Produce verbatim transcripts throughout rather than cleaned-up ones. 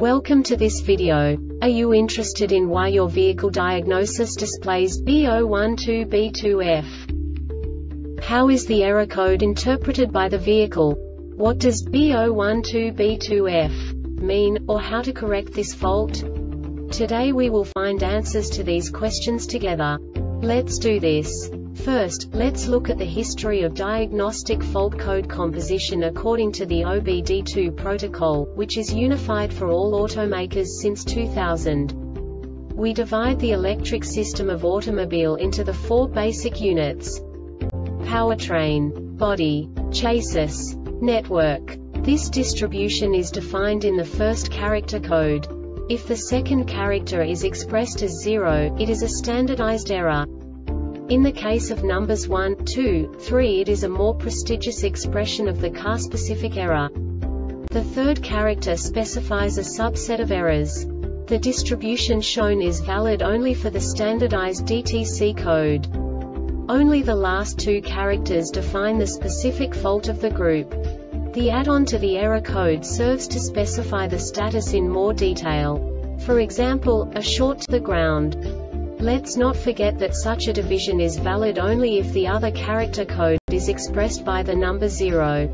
Welcome to this video. Are you interested in why your vehicle diagnosis displays B zero one two B two F? How is the error code interpreted by the vehicle? What does B zero one two B two F mean, or how to correct this fault? Today we will find answers to these questions together. Let's do this. First, let's look at the history of diagnostic fault code composition according to the O B D two protocol, which is unified for all automakers since two thousand. We divide the electric system of automobile into the four basic units: powertrain, body, chassis, network. This distribution is defined in the first character code. If the second character is expressed as zero, it is a standardized error. In the case of numbers one, two, three, it is a more prestigious expression of the car-specific error. The third character specifies a subset of errors. The distribution shown is valid only for the standardized D T C code. Only the last two characters define the specific fault of the group. The add-on to the error code serves to specify the status in more detail. For example, a short to the ground. Let's not forget that such a division is valid only if the other character code is expressed by the number zero.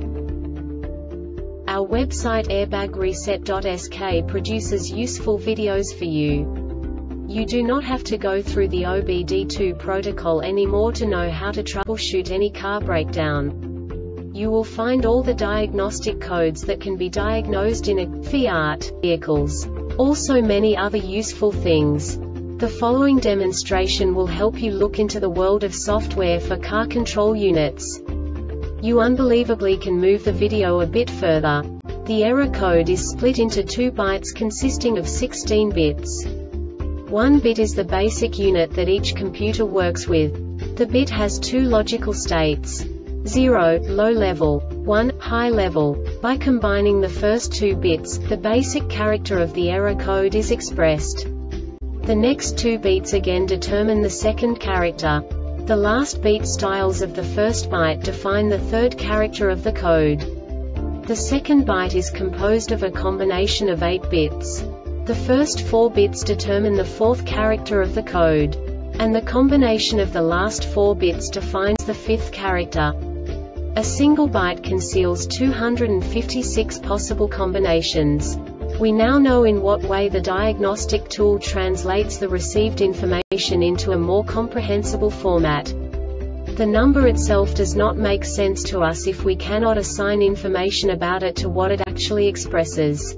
Our website airbag reset dot S K produces useful videos for you. You do not have to go through the O B D two protocol anymore to know how to troubleshoot any car breakdown. You will find all the diagnostic codes that can be diagnosed in a Fiat vehicles. Also many other useful things. The following demonstration will help you look into the world of software for car control units. You unbelievably can move the video a bit further. The error code is split into two bytes consisting of sixteen bits. One bit is the basic unit that each computer works with. The bit has two logical states: zero, low level, one, high level. By combining the first two bits, the basic character of the error code is expressed. The next two beats again determine the second character. The last beat styles of the first byte define the third character of the code. The second byte is composed of a combination of eight bits. The first four bits determine the fourth character of the code. And the combination of the last four bits defines the fifth character. A single byte conceals two hundred fifty-six possible combinations. We now know in what way the diagnostic tool translates the received information into a more comprehensible format. The number itself does not make sense to us if we cannot assign information about it to what it actually expresses.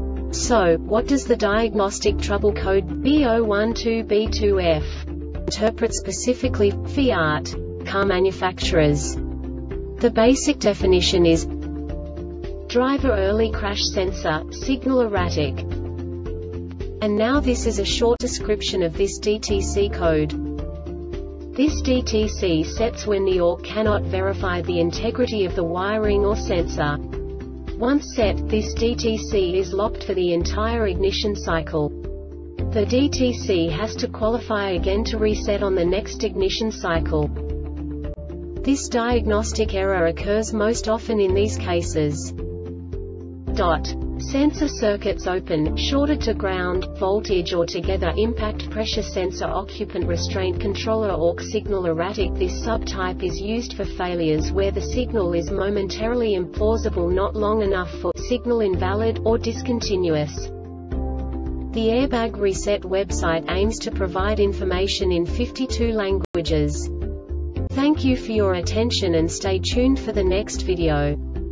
So, what does the diagnostic trouble code B zero one two B two F interpret specifically for Fiat car manufacturers? The basic definition is driver early crash sensor, signal erratic. And now this is a short description of this D T C code. This D T C sets when the O R cannot verify the integrity of the wiring or sensor. Once set, this D T C is locked for the entire ignition cycle. The D T C has to qualify again to reset on the next ignition cycle. This diagnostic error occurs most often in these cases. Dot. Sensor circuits open, shorted to ground, voltage or together impact pressure sensor occupant restraint controller O R C signal erratic. This subtype is used for failures where the signal is momentarily implausible, not long enough for signal invalid or discontinuous. The Airbag Reset website aims to provide information in fifty-two languages. Thank you for your attention and stay tuned for the next video.